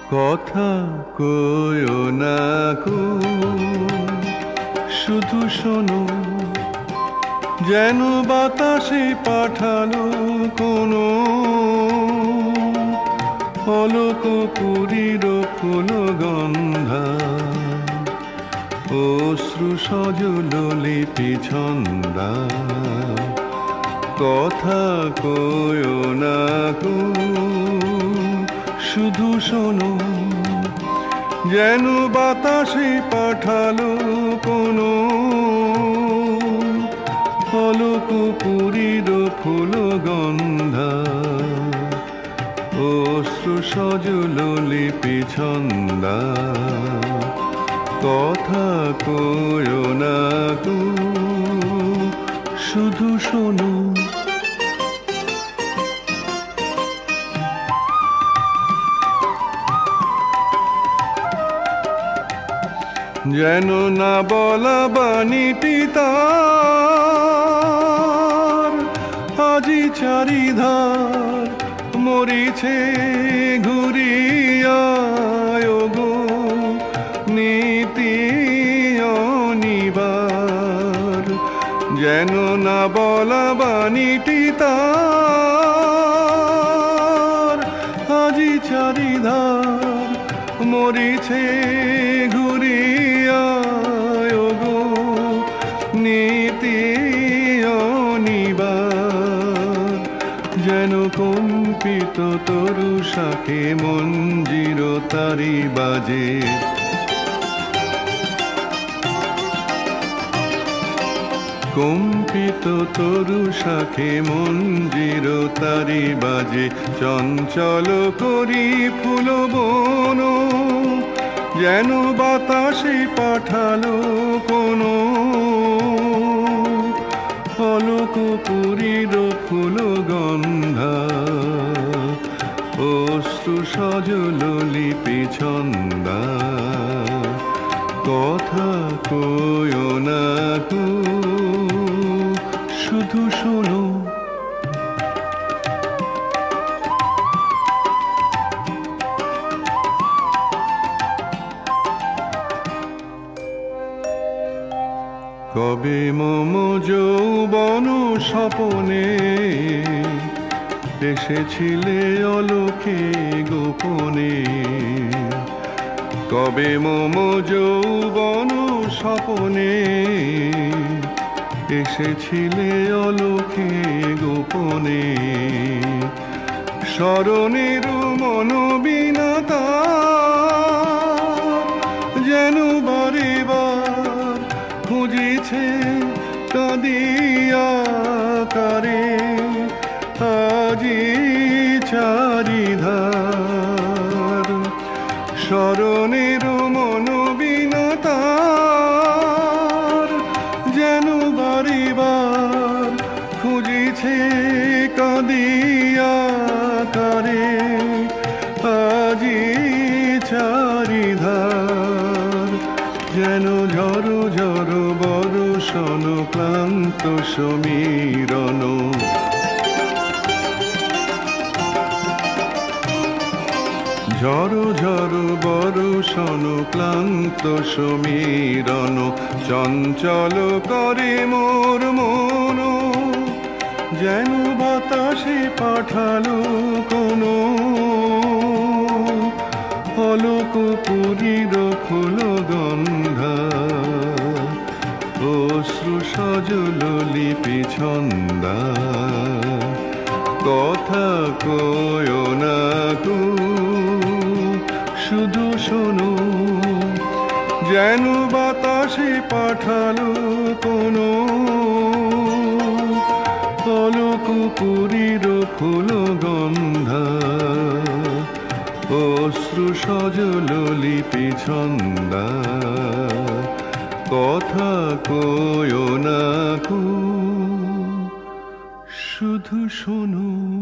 কথা কইও না কো, শুধু শোনো, যেন বাতাসে পাঠালো কোনো অলক পুরীর ফুল গন্ধা, অশ্রু সজল লিপি ছন্দা। কথা কইও না কো, শুধু শোনো, যেন বাতাসে পাঠালো কোনো অলক পুরীর ফুল গন্ধা, অশ্রু সজল লিপি ছন্দা। কথা কইও না কো, শুধু শোনো। যেন না বলা বাণীটি তার আজি চারিধার মরিছে ঘুরিয়া গো নীতি অনিবার। যেন না বলা বাণীটি তার আজি চারিধার মরিছে ঘুরিয়া গো নীতি অনিবার। যেন কম্পিত তরু শাখে মঞ্জির তারি বাজে, কম্পিত তরু শাখে মঞ্জির তারি বাজে। চঞ্চল করি ফুল বন, যেন বাতাসে পাঠালো কোনো অলক পুরীর ফুল গন্ধা, অশ্রু সজল লিপি ছন্দা। কথা কইও না কো, শুধু শোনো। কবে মম যৌবন স্বপনে এসেছিলে অলোকে গোপনে। কবে মম যৌবন স্বপনে এসেছিলে অলোকে গোপনে। স্মরণের মনোবিনাতা যেন বারে বার খুঁজেছে কাঁদিয়া কারে আজি চারিধার। স্মরণের মনোবিনাতা যেন বারে বার খুঁজেছে কাঁদিয়া কারে আজি চারিধার। যেন ঝড় ঝড় বর্ষণ ক্লান্ত সমীরণ, ঝড় ঝড় বর্ষণ ক্লান্ত সমীরণ। চঞ্চল করে মোর মন, যেন বাতাসে পাঠালো কোনো অলক পুরীর ফুল গন্ধা, অশ্রু সজল লিপি ছন্দা। কথা কইও না কো, শুধু শোনো, যেন বাতাসে পাঠালো কোনো অলক পুরীর ফুল গন্ধা, অশ্রু সজল লিপি ছন্দা। কথা কইও না কো, শুধু শোনো।